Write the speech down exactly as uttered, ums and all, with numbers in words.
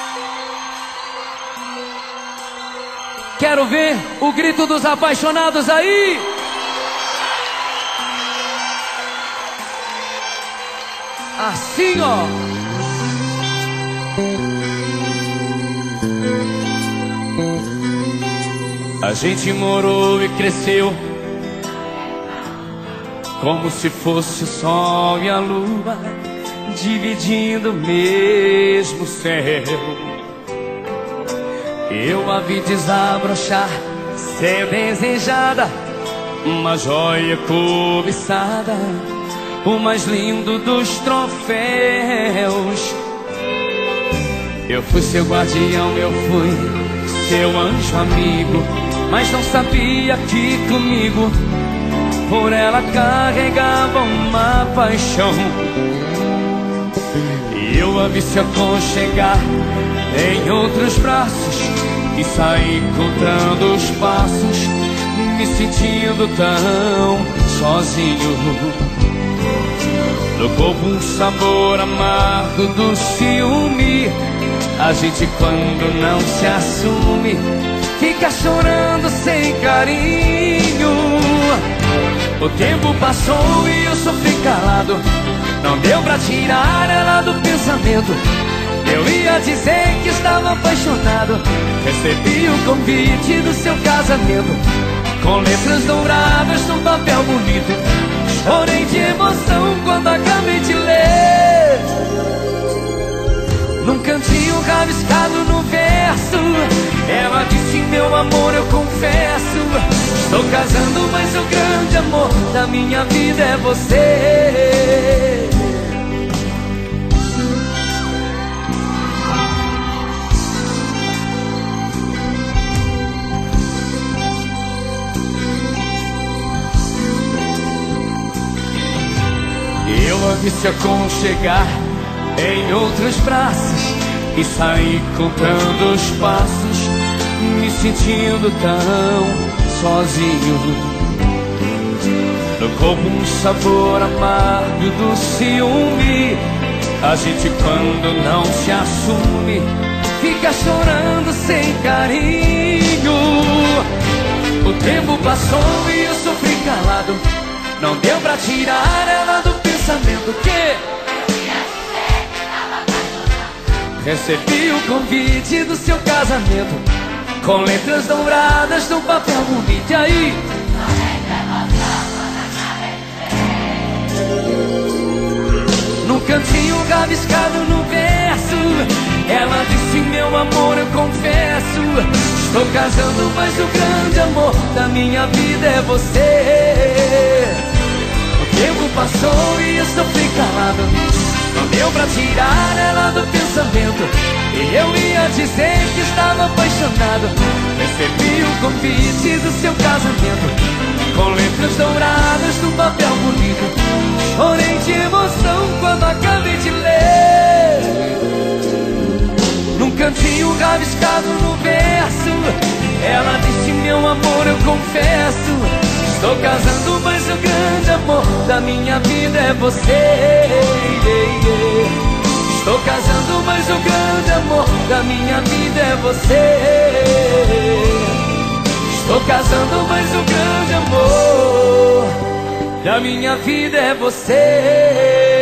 Quero ver o grito dos apaixonados aí. Assim, ó. A gente morou e cresceu como se fosse o sol e a lua dividindo o mesmo céu. Eu a vi desabrochar, ser desejada, uma joia cobiçada, o mais lindo dos troféus. Eu fui seu guardião, eu fui seu anjo amigo, mas não sabia que comigo por ela carregava uma paixão. E eu a vi se aconchegar em outros braços e saí contando os passos, me sentindo tão sozinho. No corpo um sabor amargo do ciúme. A gente quando não se assume fica chorando sem carinho. O tempo passou e eu sofri calado, não deu pra tirar ela do pensamento. Eu ia dizer que estava apaixonado, recebi o convite do seu casamento, com letras douradas num papel bonito. Chorei de emoção quando acabei de ler, num cantinho rabiscado no verso. Ela disse: meu amor, eu confesso, estou casando, mas o grande amor da minha vida é você. Eu a vi se aconchegar em outros braços e saí contando os passos, me sentindo tão sozinho. No corpo um sabor amargo do ciúme. A gente quando não se assume fica chorando sem carinho. O tempo passou e eu sofri calado, não deu pra tirar ela do pensamento que recebi o convite do seu casamento, com letras douradas num papel bonito. E aí? Num cantinho rabiscado no verso, ela disse: meu amor, eu confesso, estou casando, mas o grande amor da minha vida é você. O tempo passou e eu sofri calado, não deu pra tirar ela do pensamento. E eu ia dizer que estava apaixonado, recebi o convite do seu casamento, com letras douradas num papel bonito. Chorei de emoção quando acabei de ler, num cantinho rabiscado no verso. Ela disse: meu amor, eu confesso, estou casando, mas o grande amor da minha vida é você. Estou casando, mas o grande amor da minha vida é você. Estou casando, mas o grande amor da minha vida é você.